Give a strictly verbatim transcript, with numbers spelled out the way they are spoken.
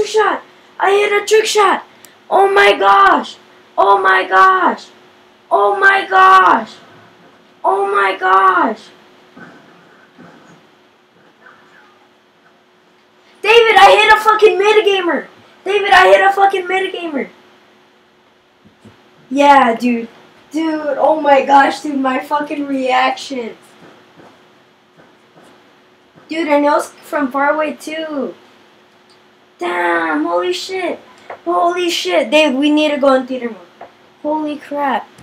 trick shot. I hit a trick shot. Oh my gosh. Oh my gosh. Oh my gosh. Oh my gosh. David, I hit a fucking mid-gamer. David, I hit a fucking mid-gamer. Yeah, dude. Dude, oh my gosh, dude, my fucking reaction. Dude, I know it's from far away too. Damn, holy shit. Holy shit. Dave, we need to go in theater mode. Holy crap.